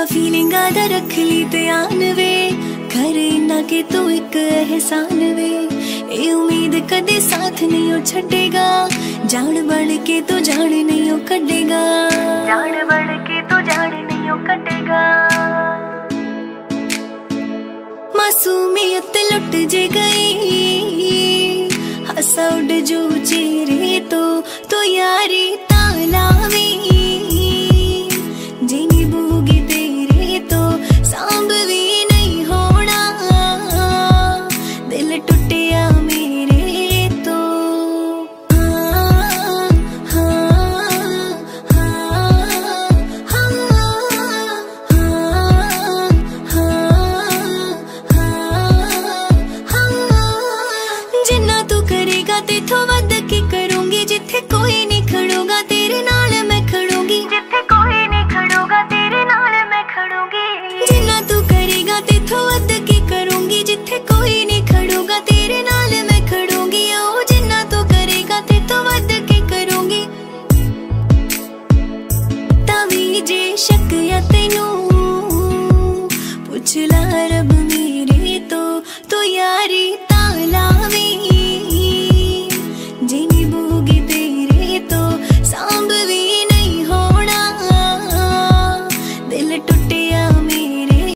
फीलिंगा दा रख ली ध्यान वे, करे ना के तू एक एहसान वे। ए उम्मीद कदे साथ नहीं हो छड़ेगा, जान बढ़ के तो जान नहीं हो कटेगा, जान बढ़ के तो जान नहीं हो कटेगा। मासूमियत लुट जे गई, हंसा उड़ जो चेहरे तो यारी ताला